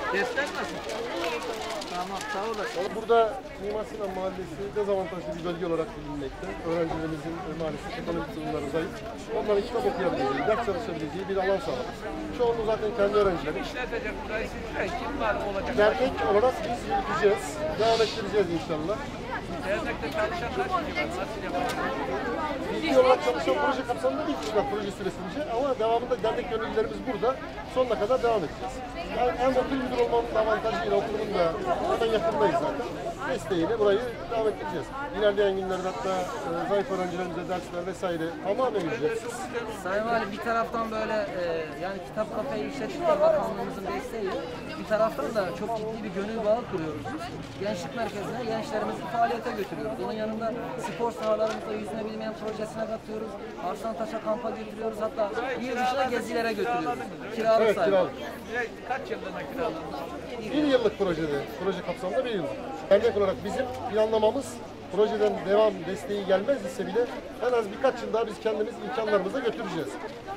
Dersler nasıl? Tamam, sağ olasın. Burada Mimar Sinan Mahallesi dezavantajlı bir bölge olarak bilinmekte. Öğrencilerimizin maalesef ekonomik durumları zayıf. Onların kitap okuyabileceği, ders çalışabileceği bir alan sağladık. Çoğunluğu zaten kendi öğrencileri. İşletecek burayı sizler. Kim var olacak? Dernek olarak biz yürüteceğiz. Devam ettireceğiz inşallah. Dernekte çalışan kaç kişi var? Nasıl yapacağız? Bilgi olarak çalışan proje kapsamında bir kişi var proje süresince ama devamında dernek gönüllülerimiz burada sonuna kadar devam edeceğiz. Yani hem okul müdür olmanın avantajıyla okulun da hemen yakındayız zaten. Desteğiyle burayı devam ettireceğiz. İlerleyen günlerde hatta zayıf öğrencilerimize dersler vesaire tamamen ücretsiz. Sayın Valim bir taraftan böyle yani kitap kafeyi işlettikler bakanlığımızın desteğiyle bir taraftan da çok ciddi bir gönül bağı kuruyoruz. Gençlik merkezine gençlerimizi faaliyete götürüyoruz. Onun yanında spor sahalarımızda yüzme bilmeyen projesine katıyoruz. Arslantaş'a kampa götürüyoruz. Hatta il dışına gezilere götürüyoruz. Kiralık Evet, sayın. kiralık. Kaç yıllığına kiraladınız? Bir yıllık proje kapsamında bir yıllık. Dernek olarak bizim planlamamız projeden devam desteği gelmez ise bile en az birkaç yıl daha biz kendimiz imkanlarımızla götüreceğiz.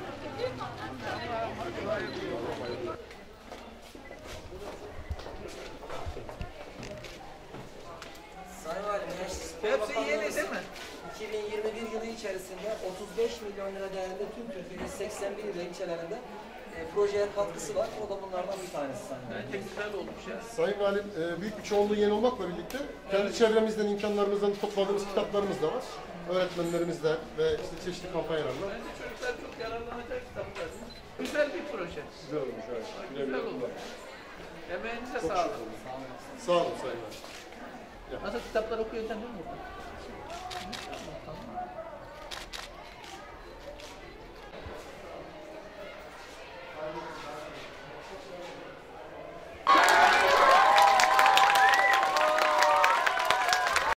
Sayın Valim, Hepsi yeni değil mi? 2021 yılı içerisinde 35 milyon lira değerinde tüm Türkiye'nin 81 il ilçelerinde projeye katkısı var. O da bunlardan bir tanesi Sayın Valim. Bence güzel olmuş ya. Sayın Valim, büyük bir çoğunluğu yeni olmakla birlikte kendi çevremizden, imkanlarımızdan topladığımız kitaplarımız da var. Öğretmenlerimizle ve işte çeşitli kampanyalarla. Bence çocuklar çok yararlanacak kitaplar. Güzel bir proje. Güzel olmuş, evet. Güzel olmuş. Emeğinize sağlık. Sağ olun Sayın Valim. Nasıl kitaplar okuyorsun değil mi burada? Tamam.